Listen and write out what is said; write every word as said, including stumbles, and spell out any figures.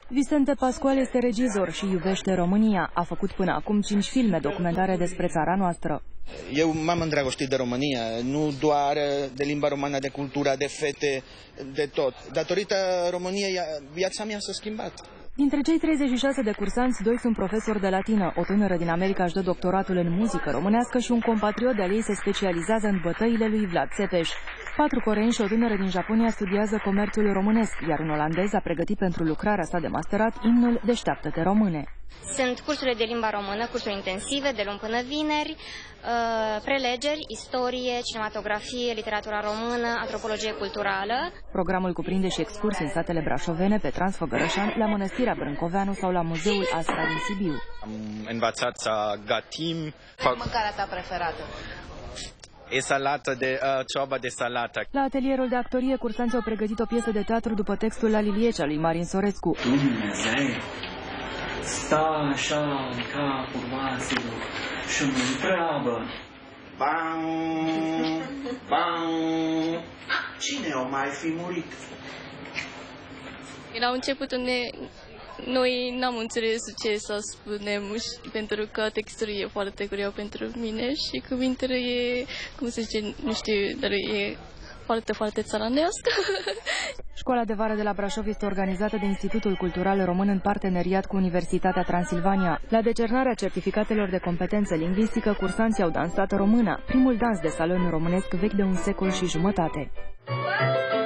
Vicente Pascual este regizor și iubește România. A făcut până acum cinci filme documentare despre țara noastră. Eu m-am îndrăgostit de România, nu doar de limba română, de cultura, de fete, de tot. Datorită României, viața mea s-a schimbat. Dintre cei treizeci și șase de cursanți, doi sunt profesori de latină. O tânără din America își dă doctoratul în muzică românească și un compatriot de-al ei se specializează în bătăile lui Vlad Țepeș. Patru coreeni și o tânără din Japonia studiază comerțul românesc, iar un olandez a pregătit pentru lucrarea sa de masterat imnul Deșteaptă-te române. Sunt cursurile de limba română, cursuri intensive, de luni până vineri, prelegeri, istorie, cinematografie, literatura română, antropologie culturală. Programul cuprinde și excursii în satele brașovene, pe Transfăgărășan, la Mănăstirea Brâncoveanu sau la Muzeul Astra din Sibiu. Am învățat să gătim. Mâncarea ta preferată? E salată de, uh, cioaba de salată. La atelierul de actorie, cursanții au pregătit o piesă de teatru după textul La Liliecea lui Marin Sorescu. Dumnezeu sta așa în capul vaselor și mă întreabă: Bam, bam, cine o mai fi murit? La începutul ne... Noi n-am înțeles ce să spunem, pentru că textul e foarte greu pentru mine și cuvintele e, cum se zice, nu știu, dar e foarte, foarte țaranească. Școala de vară de la Brașov este organizată de Institutul Cultural Român în parteneriat cu Universitatea Transilvania. La decernarea certificatelor de competență lingvistică, cursanții au dansat româna, primul dans de salon românesc vechi de un secol și jumătate.